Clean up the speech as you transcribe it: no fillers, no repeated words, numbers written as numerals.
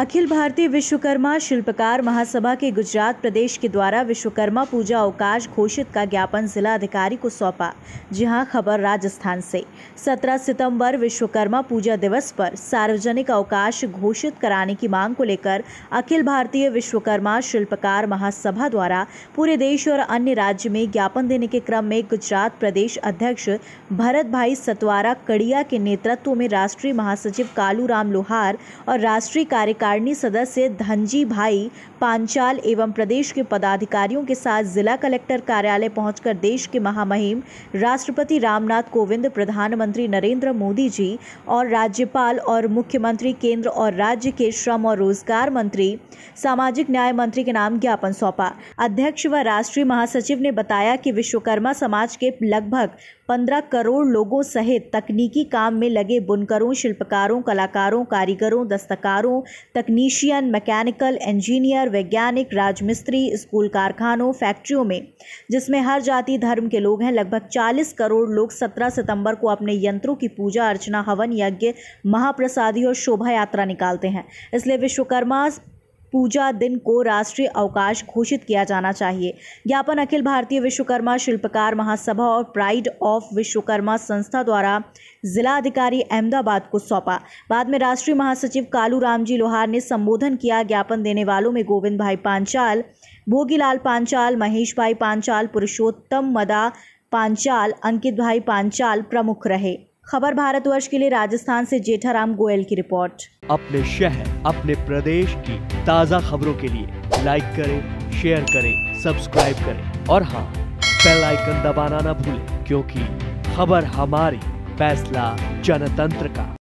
अखिल भारतीय विश्वकर्मा शिल्पकार महासभा के गुजरात प्रदेश के द्वारा विश्वकर्मा पूजा अवकाश घोषित का ज्ञापन जिला अधिकारी को सौंपा। जी हां, खबर राजस्थान से। 17 सितंबर विश्वकर्मा पूजा दिवस पर सार्वजनिक अवकाश घोषित कराने की मांग को लेकर अखिल भारतीय विश्वकर्मा शिल्पकार महासभा द्वारा पूरे देश और अन्य राज्य में ज्ञापन देने के क्रम में गुजरात प्रदेश अध्यक्ष भरत भाई सतवारा कड़िया के नेतृत्व में राष्ट्रीय महासचिव कालूराम लोहार और राष्ट्रीय कार्यकारिणी सदस्य धनजी भाई पांचाल एवं प्रदेश के पदाधिकारियों के साथ जिला कलेक्टर कार्यालय पहुंचकर देश के महामहिम राष्ट्रपति रामनाथ कोविंद, प्रधानमंत्री नरेंद्र मोदी जी और राज्यपाल और मुख्यमंत्री, केंद्र और राज्य के श्रम और रोजगार मंत्री, सामाजिक न्याय मंत्री के नाम ज्ञापन सौंपा। अध्यक्ष व राष्ट्रीय महासचिव ने बताया कि विश्वकर्मा समाज के लगभग 15 करोड़ लोगों सहित तकनीकी काम में लगे बुनकरों, शिल्पकारों, कलाकारों, कारीगरों, दस्तकारों, तकनीशियन, मैकेनिकल इंजीनियर, वैज्ञानिक, राजमिस्त्री, स्कूल, कारखानों, फैक्ट्रियों में, जिसमें हर जाति धर्म के लोग हैं, लगभग 40 करोड़ लोग 17 सितंबर को अपने यंत्रों की पूजा अर्चना, हवन यज्ञ, महाप्रसादी और शोभा यात्रा निकालते हैं। इसलिए विश्वकर्मा पूजा दिन को राष्ट्रीय अवकाश घोषित किया जाना चाहिए। ज्ञापन अखिल भारतीय विश्वकर्मा शिल्पकार महासभा और प्राइड ऑफ विश्वकर्मा संस्था द्वारा जिला अधिकारी अहमदाबाद को सौंपा। बाद में राष्ट्रीय महासचिव कालूराम जी लोहार ने संबोधन किया। ज्ञापन देने वालों में गोविंद भाई पांचाल, भोगीलाल पांचाल, महेश भाई पांचाल, पुरुषोत्तम मदा पांचाल, अंकित भाई पांचाल प्रमुख रहे। खबर भारतवर्ष के लिए राजस्थान से जेठाराम गोयल की रिपोर्ट। अपने शहर, अपने प्रदेश की ताज़ा खबरों के लिए लाइक करें, शेयर करें, सब्सक्राइब करें और हाँ, बेल आइकन दबाना ना भूलें, क्योंकि खबर हमारी, फैसला जनतंत्र का।